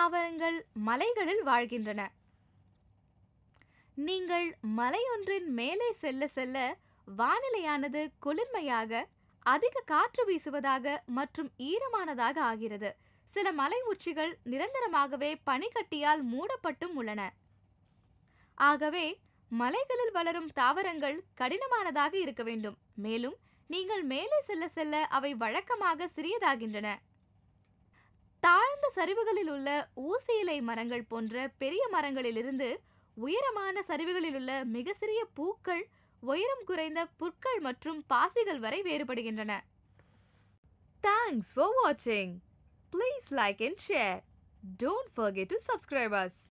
தாவரங்கள் மலைகளில் வாழ்கின்றன. நீங்கள் மலையொன்றின் மேலே செல்ல செல்ல வானிலையானது குளிர்மையாக, அதிக காற்று வீசுவதாக மற்றும் ஈரமானதாக ஆகிறது. சில மலை உச்சிகள் நிரந்தரமாகவே பனிக்கட்டியால் மூடப்பட்டும் உள்ளன. ஆகவே மலைகளில் வளரும் தாவரங்கள் கடினமானதாக இருக்க வேண்டும். மேலும் நீங்கள் மேலே செல்ல செல்ல அவை வழக்கமாக சிறியதாகின்றன. தாழ்ந்த சரிவுகளில் உள்ள ஊசி இலை மரங்கள் போன்ற பெரிய மரங்களிலிருந்து உயரமான சரிவுகளில் உள்ள மிக சிறிய பூக்கள், உயரம் குறைந்த புற்கள் மற்றும் பாசிகள் வரை வேறுபடுகின்றன. Thanks for watching. Please like and share. Don't forget to subscribe us.